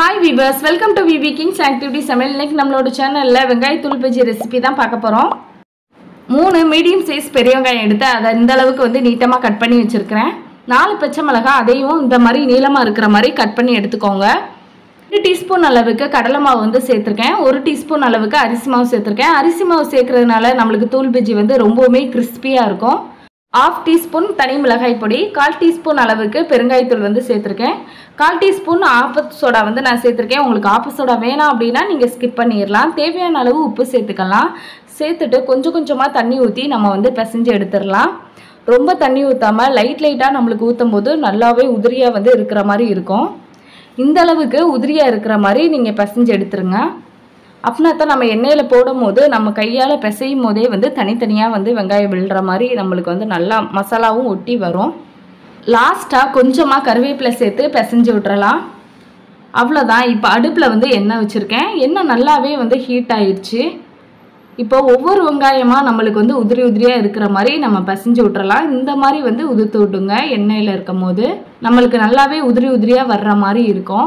Hi viewers, welcome to VB Kings Activity சமையல். இன்னைக்கு நம்மளோட சேனல்ல வெங்காய தூள் பஜ்ஜி ரெசிபி தான் பார்க்க போறோம். 3 மீடியம் சைஸ் பெரிய வெங்காயம் எடுத்து அத இந்த அளவுக்கு வந்து நீட்டமா கட் பண்ணி வச்சிருக்கேன். 4 பச்சை மிளகாய் அதையும் இந்த மாதிரி நீளமா இருக்கிற மாதிரி கட் பண்ணி எடுத்துக்கோங்க. 1 டீஸ்பூன் அளவுக்கு கடலை மாவு வந்து சேர்த்திருக்கேன். 1 டீஸ்பூன் அளவுக்கு அரிசி மாவு சேர்த்திருக்கேன். அரிசி மாவு சேர்க்கிறதுனால நமக்கு தூள் பஜ்ஜி வந்து ரொம்பவே கிறிஸ்பியா இருக்கும். 1/2 டீஸ்பூன் தனி மிளகாய் பொடி, 1/4 டீஸ்பூன் அளவுக்கு பெருங்காயத்தூள் வந்து சேர்த்திருக்கேன். 1/4 டீஸ்பூன் ஆப்ப சோடா வந்து நான் சேர்த்திருக்கேன். உங்களுக்கு ஆப்ப சோடா வேணாம் அப்படின்னா நீங்க ஸ்கிப் பண்ணிடலாம். தேவையான அளவு உப்பு சேர்த்துக்கலாம். சேர்த்துட்டு கொஞ்சம் கொஞ்சமா தண்ணி ஊற்றி நம்ம வந்து பிசைஞ்சு எடுத்துடலாம். ரொம்ப தண்ணி ஊற்றாம லைட்டா நம்மளுக்கு ஊற்றும் போது நல்லாவே உதிரியா வந்து இருக்கிற மாதிரி இருக்கும். இந்த அளவுக்கு உதிரியா இருக்கிற மாதிரி நீங்க பிசைஞ்சு எடுத்துருங்க. அப்படின்னா தான் நம்ம எண்ணெயில் போடும் போது நம்ம கையால் பிசையும் போதே வந்து தனித்தனியாக வந்து வெங்காயம் விழுற மாதிரி நம்மளுக்கு வந்து நல்லா மசாலாவும் ஒட்டி வரும். லாஸ்ட்டாக கொஞ்சமாக கருவேப்பிலை சேர்த்து பிசைஞ்சு விட்டுறலாம். அவ்வளோதான். இப்போ அடுப்பில் வந்து எண்ணெய் வச்சுருக்கேன். எண்ணெய் நல்லாவே வந்து ஹீட் ஆயிடுச்சு. இப்போ ஒவ்வொரு வெங்காயமாக நம்மளுக்கு வந்து உதிரியாக இருக்கிற மாதிரி நம்ம பிசைஞ்சு விட்டுறலாம். இந்த மாதிரி வந்து உதிர்த்து விட்டுங்க. எண்ணெயில் இருக்கும் போது நம்மளுக்கு நல்லாவே உதிரியாக வர்ற மாதிரி இருக்கும்.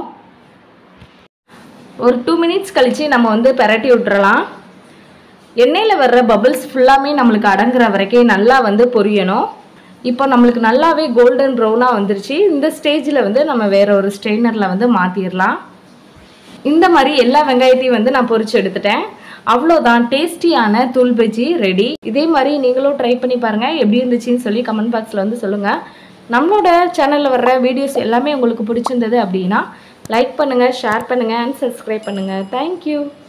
ஒரு 2 மினிட்ஸ் கழிச்சு நம்ம வந்து பரட்டி விட்டுறலாம். எண்ணெயில் வர்ற பபிள்ஸ் ஃபுல்லாமே நம்மளுக்கு அடங்குற வரைக்கும் நல்லா வந்து பொரியணும். இப்போ நம்மளுக்கு நல்லாவே கோல்டன் ப்ரௌனாக வந்துருச்சு. இந்த ஸ்டேஜில் வந்து நம்ம வேற ஒரு ஸ்ட்ரெயினரில் வந்து மாற்றிடலாம். இந்த மாதிரி எல்லா வெங்காயத்தையும் வந்து நான் பொரிச்சு எடுத்துட்டேன். அவ்வளோதான், டேஸ்டியான தூள் பஜ்ஜி ரெடி. இதே மாதிரி நீங்களும் ட்ரை பண்ணி பாருங்கள். எப்படி இருந்துச்சுன்னு சொல்லி கமெண்ட் பாக்ஸில் வந்து சொல்லுங்கள். நம்மளோட சேனலில் வர்ற வீடியோஸ் எல்லாமே உங்களுக்கு பிடிச்சிருந்தது அப்படின்னா லைக் பண்ணுங்கள், ஷேர் பண்ணுங்கள் அண்ட் சப்ஸ்கிரைப் பண்ணுங்கள். தேங்க்யூ.